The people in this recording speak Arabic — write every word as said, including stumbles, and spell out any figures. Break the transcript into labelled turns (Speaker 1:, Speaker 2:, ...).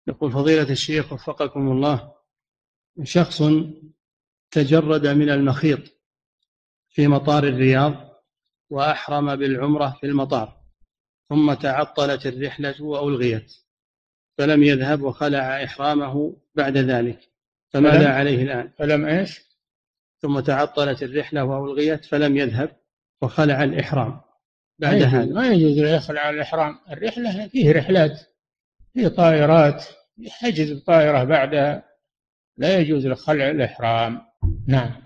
Speaker 1: يقول فضيلة الشيخ وفقكم الله، شخص تجرد من المخيط في مطار الرياض وأحرم بالعمرة في المطار، ثم تعطلت الرحلة وألغيت فلم يذهب وخلع إحرامه بعد ذلك، فماذا
Speaker 2: فلم
Speaker 1: عليه الآن؟
Speaker 2: فلم إيش؟
Speaker 1: ثم تعطلت الرحلة وألغيت فلم يذهب وخلع الإحرام
Speaker 2: ما
Speaker 1: بعد
Speaker 2: يجوز
Speaker 1: هذا.
Speaker 2: ما يجوز له يخلع الإحرام. الرحلة فيه رحلات، فيه طائرات، يحجز بطائرة بعدها، لا يجوز له خلع الإحرام. نعم.